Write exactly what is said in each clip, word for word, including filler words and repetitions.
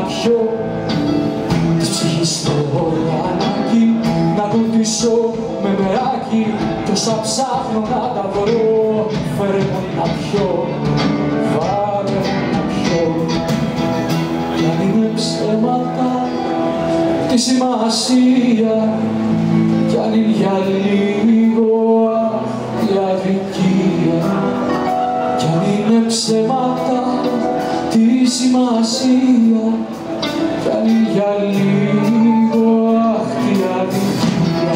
πιω της ψυχής το ανάγκη να κοντήσω με μεράκι κι όσα ψάχνω να τα βρω φέρε μου να πιω, βάλε μου να πιω κι αν είναι ψέματα τη σημασία κι αν είναι για λίγο η αδικία κι αν είναι ψέματα τη σημασία κι αν είναι για λίγο η αδικία.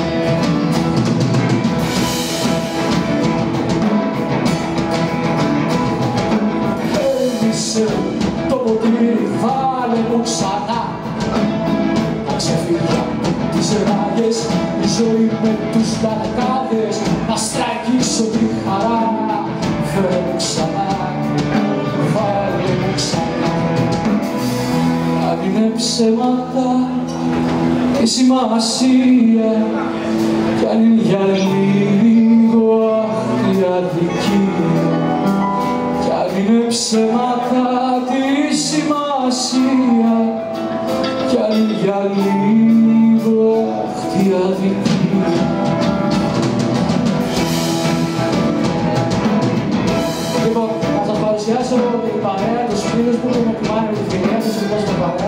Έλυσε το ποτήρι, βάλε μου ξανά να ξεφύγει από τις ράγες η ζωή με τους λαρκάδες να στραγγίσω τη χαρά. Φέρε μου ξανά, βάλε μου ξανά αν είναι ψέματα η σημασία κι αν είναι για λίγο η αδικία κι αν είναι ψέματα τη σημασία κι αν είναι για λίγο η αδικία. Λοιπόν, θα σας παρουσιάσω την παρέα, τους φίλους που με τιμάνε με τη φιλία τους και με παρέα.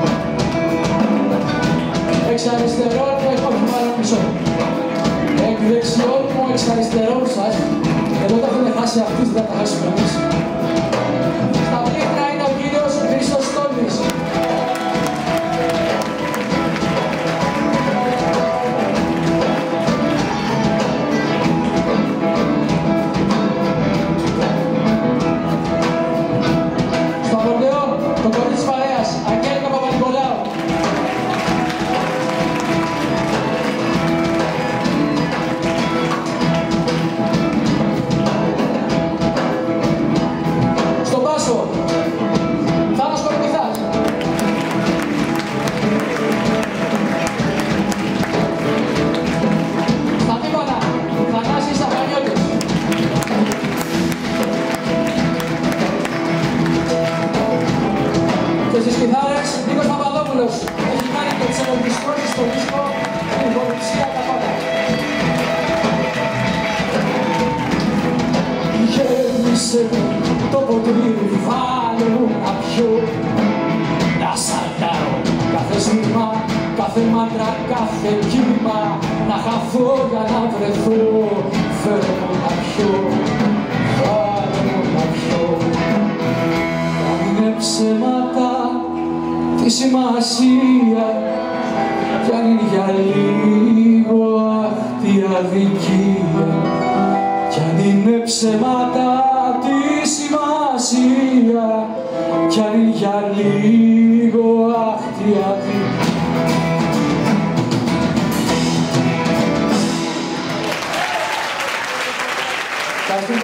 Εξ αριστερών μου έχω πάρει πίσω. Εκ δεξιών μου, εξ αριστερών σας, εδώ τα έχετε χάσει αυτούς, δεν τα χάσουμε εμείς. Στα πλήκτρα είναι ο κύριος Χρήστος Στόλης. Και στις κιθάρες, Νίκος Παπαδόπουλος έχει κάνει και τις ενορκιστρώσεις στο δίσκο, την υποληψία τα πάντα. Γέμισε το ποτήρι, βάλε μου να πιω, να σαλτάρω κάθε σνήμα, κάθε μάντρα, κάθε κύμα, να χαθώ για να βρεθώ, φέρε μου να πιω, βάλε μου να πιω. Αν είναι ψέματα τη σημασία κι αν είναι για λίγο αχ η αδικία κι αν είναι ψέματα τη σημασία κι αν είναι για λίγο αχ η αδικία.